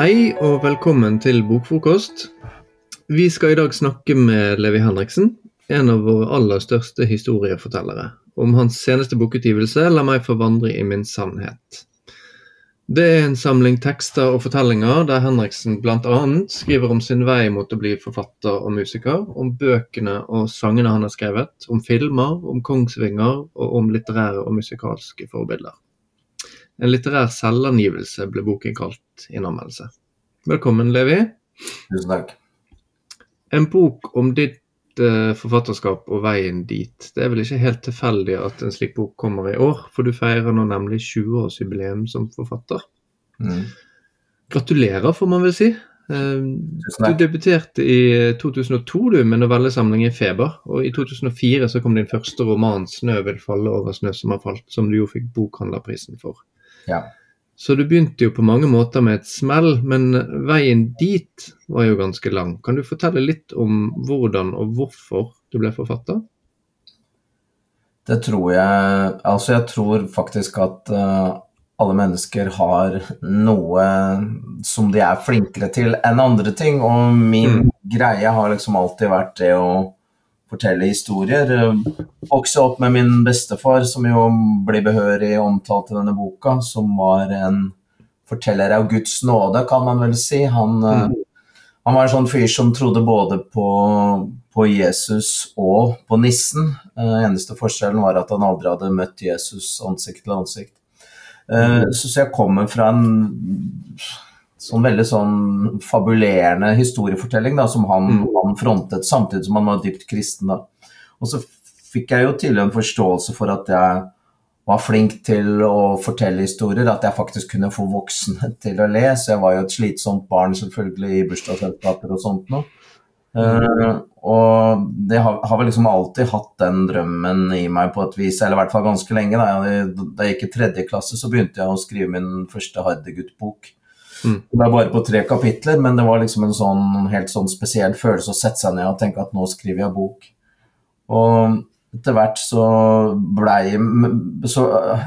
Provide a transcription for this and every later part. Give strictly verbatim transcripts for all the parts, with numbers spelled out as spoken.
Hei og velkommen til Bokfrokost. Vi skal i dag snakke med Levi Henriksen, en av våre aller største historiefortellere, om hans seneste bokutgivelse «La meg forvandre i min sannhet». Det er en samling tekster og fortellinger der Henriksen blant annet skriver om sin vei mot å bli forfatter og musiker, om bøkene og sangene han har skrevet, om filmer, om Kongsvinger og om litterære og musikalske forbilder. En litterær selvangivelse ble boken kalt i en anmeldelse. Velkommen, Levi. Tusen takk. En bok om ditt uh, forfatterskap og veien dit. Det er vel ikke helt tilfeldig at en slik bok kommer i år, for du feirer nå nemlig tjue-årsjubileum som forfatter. Mm. Gratulerer, får man vel si. Uh, du debuterte i to tusen og to du, med novellesamling i Feber, og i to tusen og fire så kom din første roman «Snø vil falle over snø som har falt», som du jo fikk bokhandlerprisen for. Ja. Så du begynte jo på mange måter med et smell, men veien dit var jo ganske lang. Kan du fortelle litt om hvordan og hvorfor du ble forfatter? Det tror jeg, altså jeg tror faktisk at uh, alle mennesker har noe som de er flinkere til enn andre ting, og min mm. greie har liksom alltid vært det å fortelle historier. Vokse opp med min bestefar, som jo ble behørig omtalt i denne boka, som var en forteller av Guds nåde, kan man vel si. Han, mm. han var en sånn fyr som trodde både på, på Jesus og på nissen. Uh, eneste forskjellen var at han aldri hadde møtt Jesus ansikt til ansikt. Uh, mm. så, så jeg kommer fra en sånn veldig sånn fabulerende historiefortelling da, som han, mm. han frontet, samtidig som han var dypt kristen da. Og så fikk jeg jo til en forståelse for at jeg var flink til å fortelle historier, at jeg faktisk kunne få voksne til å le, så jeg var jo et slitsomt barn selvfølgelig i bursdagsselskaper og sånt nå. Mm. Uh, og det har, har vel liksom alltid hatt den drømmen i meg på et vis, eller i hvert fall ganske lenge da. Jeg, da jeg gikk i tredje klasse så begynte jeg å skrive min første Hardegutt-bok. Mm. Det var bare på tre kapitler, men det var liksom en sånn helt sånn spesiell følelse å sette seg ned og tenke at nå skriver jeg bok. Og etter hvert så ble jeg så,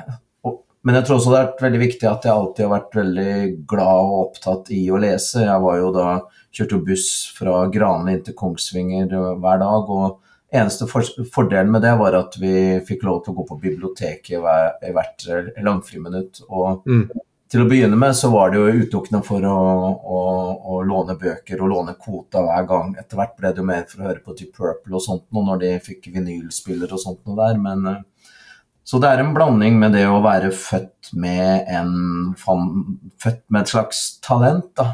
men jeg tror også det har vært veldig viktig at jeg alltid har vært veldig glad og opptatt i å lese. Jeg var jo da kjørte buss fra Granli inn til Kongsvinger hver dag, og eneste for, fordelen med det var at vi fikk lov til å gå på biblioteket i, hver, i hvert langfriminutt, og mm. til å begynne med så var det jo utelukkende for å, å, å låne bøker og låne kvota hver gang. Etter hvert ble det jo mer for å høre på Deep Purple og sånt noe, når de fikk vinylspiller og sånt noe der. Men, så det er en blanding med det å være født med, en, født med et slags talent da.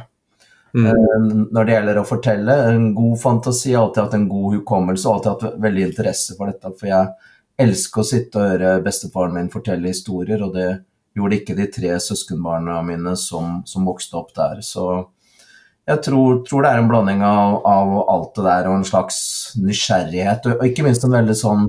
Mm. Når det gjelder å fortelle, en god fantasi, alltid hatt en god hukommelse, og alltid hatt veldig interesse for dette, for jeg elsker å sitte og høre bestefaren min fortelle historier, og det gjorde ikke de tre søskenbarna mine som, som vokste opp der. Så jeg tror, tror det er en blanding av, av alt det der, og en slags nysgjerrighet, og, og ikke minst en veldig sånn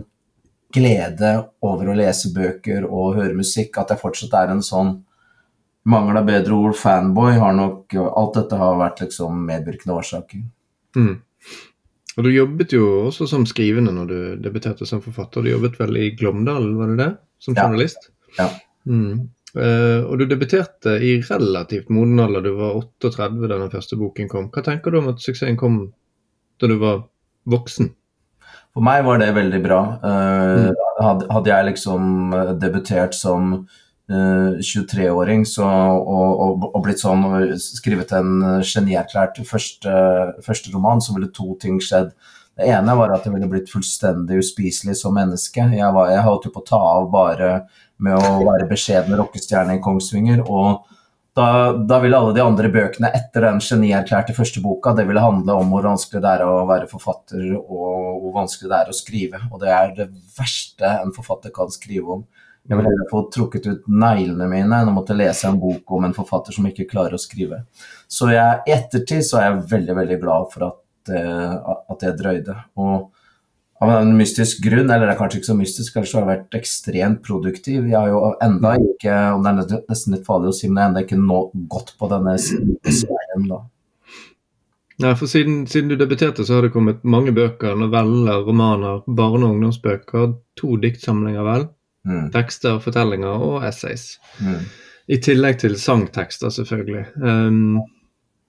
glede over å lese bøker og høre musikk, at jeg fortsatt er en sånn, mangler bedre ord, fanboy, har nok, alt dette har vært liksom medvirkende årsaker. Mm. Og du jobbet jo også som skrivende når du debuterte som forfatter, du jobbet vel i Glåmdal, var det det? Som journalist? Ja. Ja. Mm. Uh, og du debuterte i relativt moden alder, du var otteogtredve da den første boken kom. Hva tenker du om at suksessen kom da du var voksen? For meg var det veldig bra. Uh, mm. hadde, hadde jeg liksom debutert som uh, tjuetre-åring så, og, og, og blitt sånn, og skrevet en genierklært første, første roman, så ville to ting skjedd. Det ene var at jeg ville blitt fullstendig uspiselig som menneske. Jeg, var, jeg holdt jo på å ta av bare med å være beskjeden rockestjerne i Kongsvinger, og da, da ville alle de andre bøkene etter den genierklærte første boka, det ville handle om hvor vanskelig det er å være forfatter, og hvor vanskelig det er å skrive, og det er det verste en forfatter kan skrive om. Jeg ville heller få trukket ut neglene mine enn å måtte lese en bok om en forfatter som ikke klarer å skrive. Så jeg, i ettertid så er jeg veldig, veldig glad for at, at jeg drøyde, og av en mystisk grunn, eller det er kanskje ikke så mystisk, kanskje har jeg vært ekstremt produktiv. Jeg har jo enda ikke, og det er nesten litt farlig å si, men jeg har enda ikke nå gått på denne serien da. Ja, for siden, siden du debuterte så har det kommet mange bøker, noveller, romaner, barne- og ungdomsbøker, to diktsamlinger vel, mm. tekster, fortellinger og essays. Mm. I tillegg til sangtekster selvfølgelig. Um,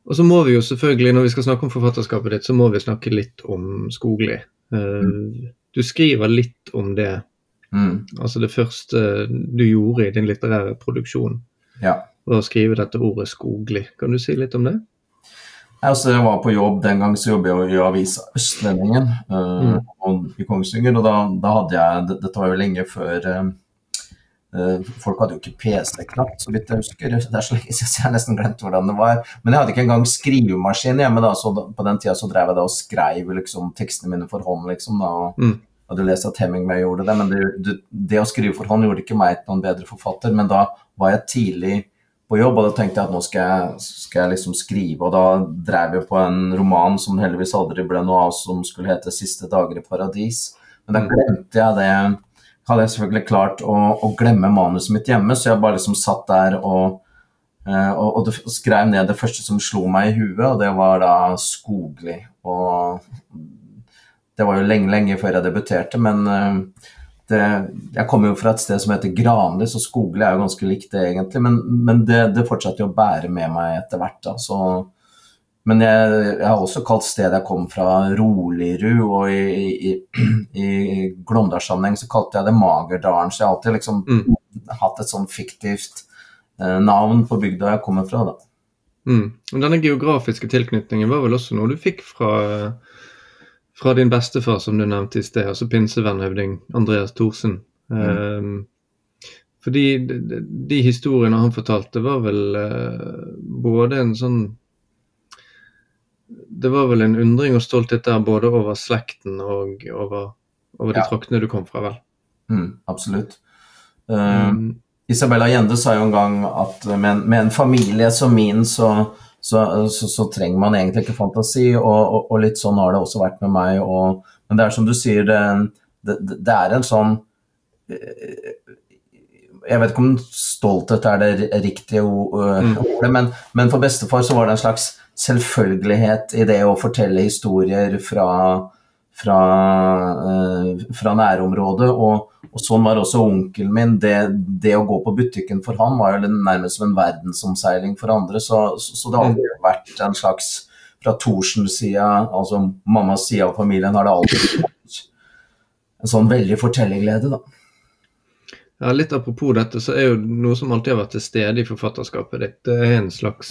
Og så må vi jo selvfølgelig, når vi skal snakke om forfatterskapet ditt, så må vi snakke litt om Skogli. Uh, du skriver litt om det, Mm. altså det første du gjorde i din litterære produksjon, Ja. var å skrive dette ordet Skogli. Kan du si litt om det? Altså, jeg var på jobb, den gang så jobbet jeg jo i avisa Østlendingen uh, Mm. og i Kongsvinger, og da, da hadde jeg, det- dette var jo lenge før uh, uh, folk hadde jo ikke P C-knapt, så vidt jeg husker, det er så lenge siden, så jeg har nesten glemt hvordan det var, men jeg hadde ikke engang skrivemaskin hjemme da, så da, på den tida så drev jeg da og skrev liksom tekstene mine for hånd liksom da, og Mm. hadde lest at Hemingway gjorde det, men det, det, det å skrive for hånd gjorde ikke meg til noen bedre forfatter, men da var jeg tidlig på jobb, og da tenkte jeg at nå skal jeg, skal jeg liksom skrive, og da drev jeg på en roman som heldigvis aldri ble noe av, som skulle hete Siste dager i paradis, men da glemte jeg det, hadde jeg selvfølgelig klart å, å glemme manuset mitt hjemme, så jeg bare liksom satt der og, eh, og, og det, skrev ned det første som slo meg i huet, og det var da Skogli, og det var jo lenge, lenge før jeg debuterte, men uh, det, jeg kommer jo fra et sted som heter Granli, så Skogli er jo ganske likt det egentlig, men, men det, det fortsatte jo å bære med meg etter hvert da, så, men jeg, jeg har også kalt stedet jeg kom fra Roligru, og i, i, i, i Glåmdalssammenheng så kalte jeg det Magerdalen, så jeg har alltid liksom Mm. hatt et sånn fiktivt uh, navn på bygda jeg kommer fra da. Mm. Og denne geografiske tilknytningen var vel også noe du fikk fra, fra din bestefar, som du nevnte i sted, altså pinsevernhøvding Andreas Thorsen. Mm. Um, fordi de, de, de historiene han fortalte var vel uh, både en sånn, det var vel en undring og stolthet der, både over slekten og over, over de Ja. traktene du kom fra, vel? Mm, absolutt. Uh, Mm. Isabella Allende sa jo en gang at med en, med en familie som min så, så, så, så trenger man egentlig ikke fantasi, og, og, og litt sånn har det også vært med meg, og, men det er som du sier, det, det, det er en sånn, jeg vet ikke om stolthet er det riktige ordet, mm. men, men for bestefar så var det en slags selvfølgelighet i det å fortelle historier fra, fra, fra nærområdet, og Og sånn var også onkelen min. Det, det å gå på butikken for han var jo nærmest som en verdensomseiling for andre, så, så, så det har alltid vært en slags, fra Thorsens side, altså mammas side av familien, har det alltid vært en sånn veldig fortellerglede da. Ja, litt apropos dette, så er jo noe som alltid har vært til stede i forfatterskapet ditt. Det er en slags,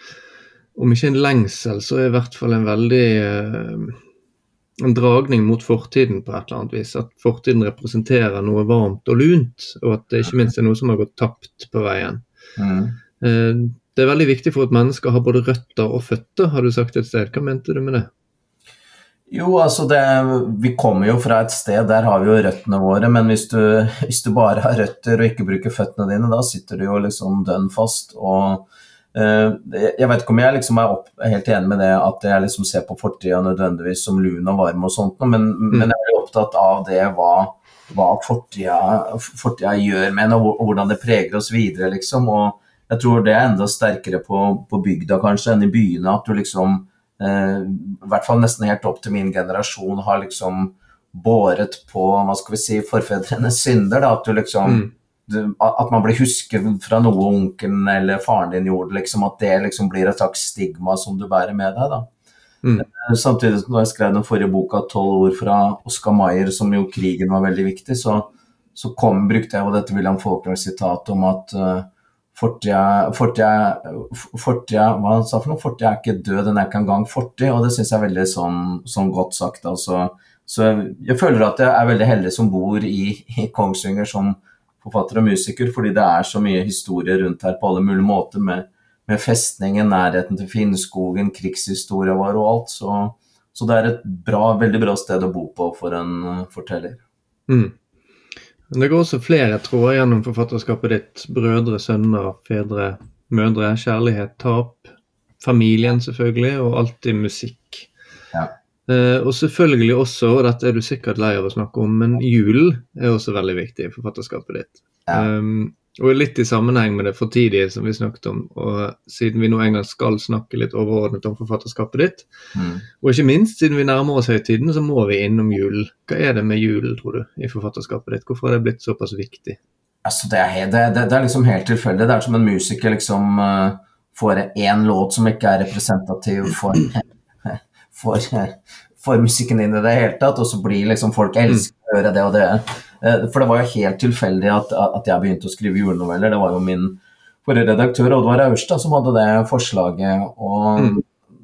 om ikke en lengsel, så er i hvert fall en veldig... Uh, en dragning mot fortiden på et eller annet vis, at fortiden representerer noe varmt og lunt, og at det ikke minst er noe som har gått tapt på veien. Mm. Det er veldig viktig for at mennesker har både røtter og føtter, har du sagt et sted. Hva mente du med det? Jo, altså det, vi kommer jo fra et sted, der har vi jo røttene våre, men hvis du, hvis du bare har røtter og ikke bruker føttene dine, da sitter du jo liksom dønn fast, og jeg vet ikke om jeg liksom er opp, helt enig med det at jeg liksom ser på fortiden nødvendigvis som lun og varm og sånt, men, mm. men jeg er opptatt av det hva, hva fortiden, fortiden gjør med en, og hvordan det preger oss videre liksom, og jeg tror det er enda sterkere på, på bygda kanskje enn i byene, at du liksom eh, i hvert fall nesten helt opp til min generasjon har liksom båret på, hva skal vi si, forfedrenes synder da, at du liksom mm. at man blir husket fra noe onkelen eller faren din gjorde, liksom, at det liksom blir et slags stigma som du bærer med deg da. Mm. Samtidig når jeg skrev den forrige boka, tolv ord fra Oscar Mayer, som jo krigen var veldig viktig, så, så kom, brukte jeg jo dette William Faulkner-sitat om at uh, fortida, fortida, fortida, hva han sa for noe, fortida er ikke død, den er ikke engang fortid, og det synes jeg er veldig sånn, sånn godt sagt, altså. Så jeg føler at jeg er veldig heldig som bor i, i Kongsvinger som forfatter og musiker, fordi det er så mye historie rundt her på alle mulige måter, med, med festningen, nærheten til Finnskogen, krigshistorie var og alt, så, så det er et bra, veldig bra sted å bo på for en uh, forteller. Mm. Det går også flere tråder gjennom forfatterskapet ditt, brødre, sønner, fedre, mødre, kjærlighet, tap, familien selvfølgelig, og alltid musikk. Ja. Uh, og selvfølgelig også, og dette er du sikkert lei av å snakke om, men jul er også veldig viktig i forfatterskapet ditt. Ja. Um, og litt i sammenheng med det fortidige som vi snakket om, og siden vi nå en gang skal snakke litt overordnet om forfatterskapet ditt, mm. og ikke minst siden vi nærmer oss høytiden, så må vi innom jul. Hva er det med jul, tror du, i forfatterskapet ditt? Hvorfor er det blitt såpass viktig? Altså, det er, det, det, det er liksom helt tilfeldig. Det er som en musiker liksom... Uh... får en låt som ikke er representativ for, for, for musikken inn i det hele tatt, og så blir liksom folk elsker å høre det og det. For det var jo helt tilfeldig at, at jeg begynte å skrive julenoveller. Det var jo min forrige redaktør, Oddvar Aurstad, som hadde det forslaget, og mm.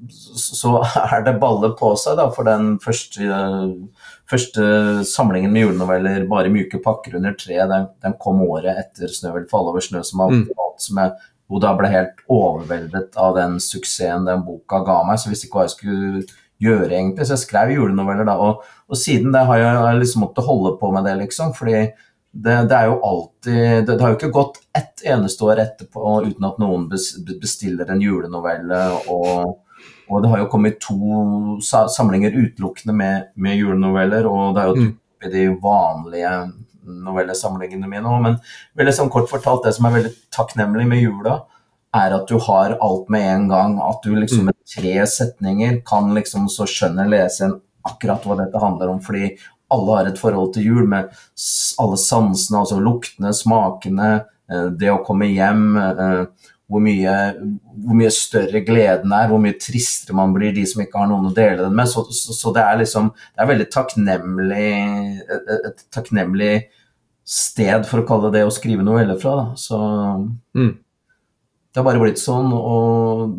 så er det ballet på seg da, for den første, første samlingen med julenoveller, Bare myke pakker under tre, den, den kom året etter Snø vil falle over snø, som, mm. alt, som jeg, og da ble helt overveldet av den suksessen den boka ga meg, så visste ikke hva jeg skulle gjøre egentlig, så jeg skrev julenoveller da, og, og siden det har jeg, jeg liksom måttet holde på med det liksom, fordi det, det er jo alltid, det, det har jo ikke gått ett eneste år etterpå uten at noen bestiller en julenovelle, og, og det har jo kommet to samlinger utelukkende med, med julenoveller, og det er jo typ i de vanlige novellesamlingene mine også, men veldig sånn kort fortalt, det som er veldig takknemlig med jula, er at du har alt med en gang, at du liksom med tre setninger kan liksom så skjønne leseren akkurat hva dette handler om, fordi alle har et forhold til jul med alle sansene, altså luktene, smakene, det å komme hjem, hvor mye, hvor mye større gleden er, hvor mye tristere man blir de som ikke har noen å dele den med, så, så, så det er liksom, det er veldig takknemlig, et, et takknemlig sted for å kalle det å skrive noveller fra da, så mm. det har bare blitt sånn, og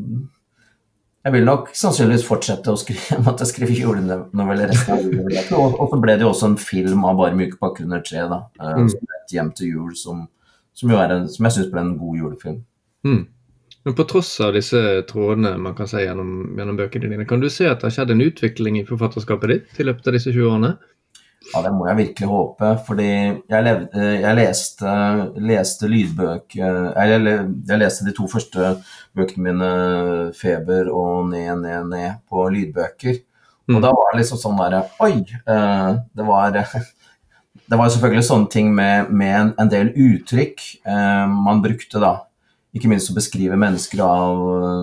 jeg vil nok sannsynligvis fortsette å skrive, måtte skrive julenoveller resten av julen. Og, og så ble det jo også en film av Bare myke pakker under tre, da. Mm. Som het Hjem til jul, som, som, jo er en, som jeg synes ble en god julefilm. Mm. Men på tross av disse trådene man kan si gjennom, gjennom bøkene dine, kan du se at det har skjedd en utvikling i forfatterskapet ditt i løpet av disse tjue årene? Ja, det må jeg virkelig håpe, fordi jeg, levde, jeg leste, leste lydbøk, jeg, jeg leste de to første bøkene mine, Feber og Ned, Ned, Ned, på lydbøker, mm. og da var det liksom sånn der, oi, det var, det var selvfølgelig sånne ting med, med en, en del uttrykk man brukte da, ikke minst å beskrive mennesker av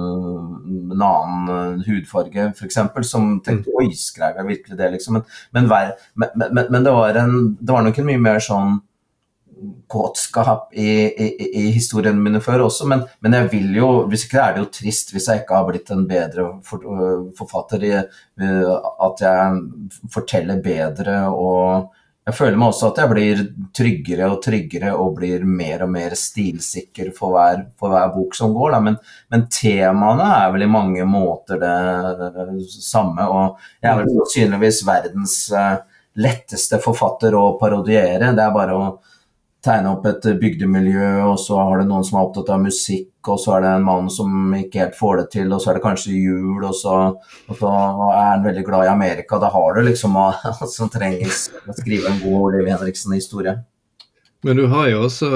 en annen hudfarge, for eksempel, som tenkte, oi, skrev jeg virkelig det, liksom. Men, men, men, men, men det, var en, det var nok en mye mer sånn kåtskap i, i, i historiene mine før også, men, men jeg vil jo, hvis ikke er det jo trist hvis jeg ikke har blitt en bedre for, forfatter, i, at jeg forteller bedre, og jeg føler meg også at jeg blir tryggere og tryggere og blir mer og mer stilsikker for hver, for hver bok som går. Da. Men, men temaene er vel i mange måter det, det samme, og jeg er vel sannsynligvis verdens letteste forfatter å parodiere. Det er bare å tegne opp et bygdemiljø, og så har det noen som er opptatt av musikk, og så er det en mann som ikke helt får det til, og så er det kanskje jul, og så, og så er han veldig glad i Amerika. Da har du liksom som trenges å skrive en god Levi Henriksen-historie. Men du har jo også,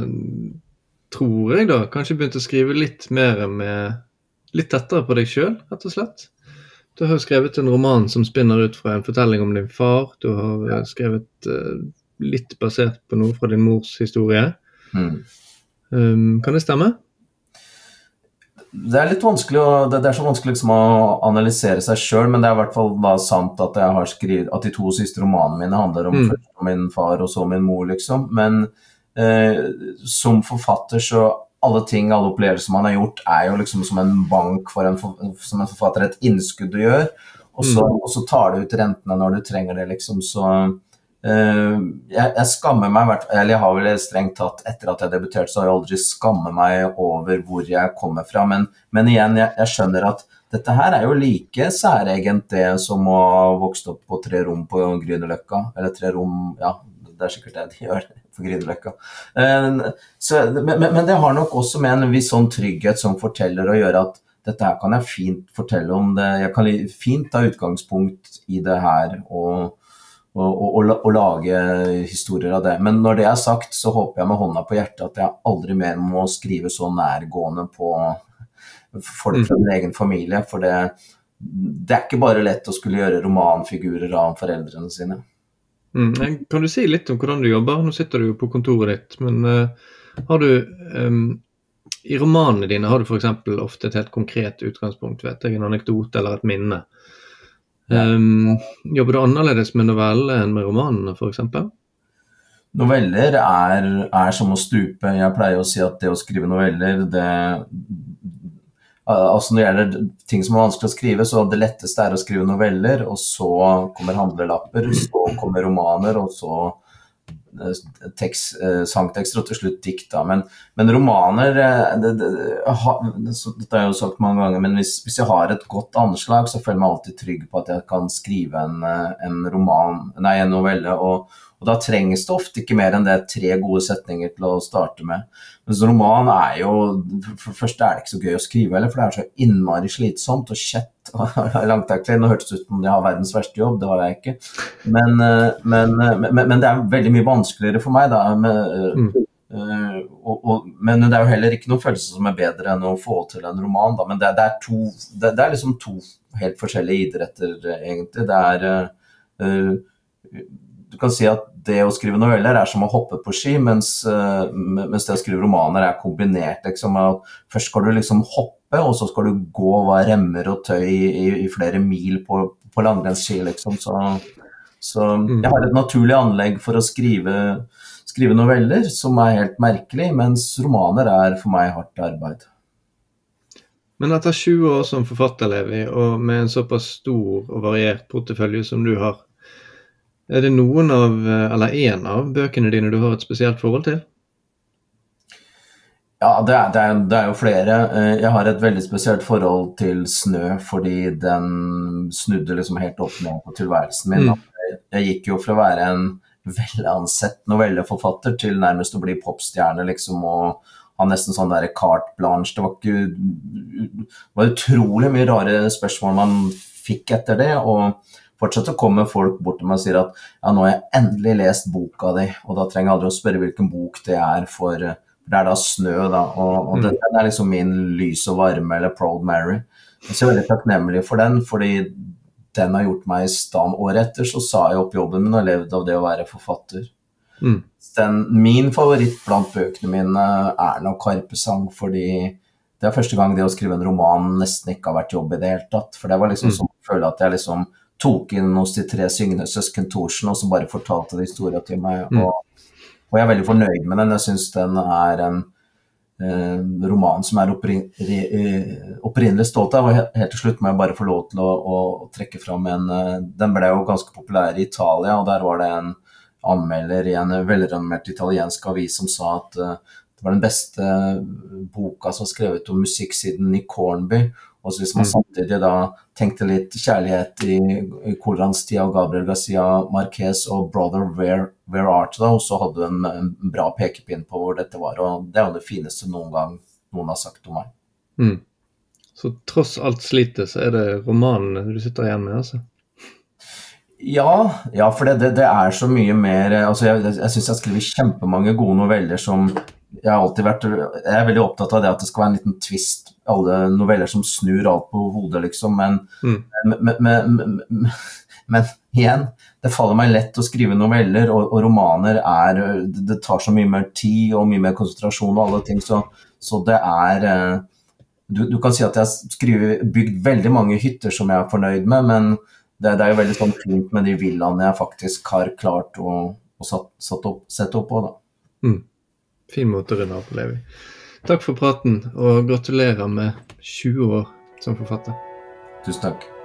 tror jeg da, kanskje begynt å skrive litt mer med, litt tettere på deg selv, rett og slett. Du har jo skrevet en roman som spinner ut fra en fortelling om din far, du har skrevet uh, litt basert på noe fra din mors historie. Mm. Um, kan det stemme? Det er litt vanskelig, å, det, det er så vanskelig liksom å analysere seg selv, men det er i hvert fall da sant at jeg har skrevet, at de to siste romanene mine handler om, mm. først om min far og så min mor, liksom. Men eh, som forfatter så alle ting, alle opplevelser man har gjort, er jo liksom som en bank for en, som en forfatter, et innskudd du gjør, og så, mm. og så tar du ut rentene når du trenger det, liksom, så Uh, jeg, jeg skammer meg, eller jeg har vel strengt tatt etter at jeg debuterte, så har jeg aldri skammet meg over hvor jeg kommer fra, men, men igjen, jeg, jeg skjønner at dette her er jo like særegent det som å ha vokst opp på tre rom på Grünerløkka, eller tre rom, ja, det er sikkert det de gjør på Grünerløkka. Uh, så, men, men det har nok også med en viss sånn trygghet som forteller å gjøre at dette her kan jeg fint fortelle om det, jeg kan fint ta utgangspunkt i det her, og Og, og, og lage historier av det. Men når det er sagt, så håper jeg med hånda på hjertet at jeg aldri mer må skrive så nærgående på folk fra min egen familie, for det, det er ikke bare lett å skulle gjøre romanfigurer av foreldrene sine. Mm. Kan du si litt om hvordan du jobber? Nå sitter du jo på kontoret ditt, men uh, har du um, i romanene dine har du for eksempel ofte et helt konkret utgangspunkt, vet jeg, en anekdote eller et minne. Um, jobber du annerledes med noveller enn med romanene, for eksempel? Noveller er, er som å stupe. Jeg pleier å si at det å skrive noveller, det, altså når det gjelder ting som er vanskelig å skrive, så det letteste er å skrive noveller, og så kommer handlelapper, så kommer romaner, og så tekst, sangtekster og til slutt dikt da. Men, men romaner, det, det, ha, dette har jeg jo sagt mange ganger, men hvis, hvis jeg har et godt anslag, så føler jeg meg alltid trygg på at jeg kan skrive en, en roman, nei, en novelle, og Og da trenges det ofte ikke mer enn det tre gode setninger til å starte med. Men så roman er jo, for det første er det ikke så gøy å skrive, eller for det er så innmari slitsomt og kjett og langtaktig. Nå hørtes det ut som jeg har verdens verste jobb, det har jeg ikke. Men, men, men, men det er veldig mye vanskeligere for meg da. Med, mm. uh, og, og, men det er jo heller ikke noen følelse som er bedre enn å få til en roman da. Men det, det, er, to, det, det er liksom to helt forskjellige idretter egentlig. Det er... Uh, Du kan si at det å skrive noveller er som å hoppe på ski, mens, uh, mens det å skrive romaner er kombinert. Liksom. Først skal du liksom hoppe, og så skal du gå og være remmer og tøy i, i flere mil på, på langrennsski. Liksom. Så, så jeg har et naturlig anlegg for å skrive, skrive noveller, som er helt merkelig, mens romaner er for meg hardt arbeid. Men etter tjue år som forfatter, Levi, og med en såpass stor og variert portefølje som du har, er det noen av, eller en av bøkene dine du har et spesielt forhold til? Ja, det er, det, er, det er jo flere. Jeg har et veldig spesielt forhold til Snø, fordi den snudde liksom helt opp ned på tilværelsen min. Mm. Jeg, jeg gikk jo for å være en velansett novelleforfatter til nærmest å bli popstjerne, liksom, og ha nesten sånn der carte blanche. Det var, ikke, det var utrolig mye rare spørsmål man fikk etter det, og fortsatt så kommer folk bort til meg og sier at ja, nå har jeg endelig lest boka di, og da trenger jeg aldri å spørre hvilken bok det er, for det er da Snø da, og, og mm. den er liksom min lys og varme, eller Proud Mary. Jeg er veldig takknemlig for den, fordi den har gjort meg i stand. Året etter så sa jeg opp jobben min og levde av det å være forfatter. Mm. Den, min favoritt blant bøkene mine er nok Karpesang, fordi det er første gang det å skrive en roman nesten ikke har vært jobb i det hele tatt, for det var liksom mm. som å føle at jeg liksom tok inn hos de tre syngende søsken Thorsen, og så bare fortalte de historier til meg, mm. og, og jeg er veldig fornøyd med den. Jeg synes den er en eh, roman som er opprin, opprinnelig stolt av, og helt, helt til slutt må jeg bare få lov til å, å, å trekke frem en, den ble jo ganske populær i Italia, og der var det en anmelder i en velrenommert italiensk avis som sa at uh, det var den beste boka som skrevet om musikk siden Nick Hornby. Og så hvis man samtidig da tenkte litt kjærlighet i, i Koranstid og Gabriel Garcia Marquez og Brother Where, Where Art da, og så hadde du en, en bra pekepinn på hvor dette var, og det er jo det fineste noen gang noen har sagt om meg. Mm. Så tross alt slitet, så er det romanen du sitter igjen med, altså? Ja, ja, for det, det, det er så mye mer, altså jeg, jeg synes jeg skriver kjempemange gode noveller som jeg har alltid vært, jeg er veldig opptatt av det at det skal være en liten twist, alle noveller som snur alt på hodet liksom, men, mm. men, men, men, men igjen, det faller meg lett å skrive noveller, og, og romaner er, det, det tar så mye mer tid og mye mer konsentrasjon og alle ting, så, så det er, du, du kan si at jeg har skrivet, bygd veldig mange hytter som jeg er fornøyd med, men det, det er jo veldig sånn fint med de villaene jeg faktisk har klart å, å satt, satt opp, sette opp på da. Mm. Fin måte å runde av på, Levi. Takk for praten, og gratulerer med tjue år som forfatter. Tusen takk.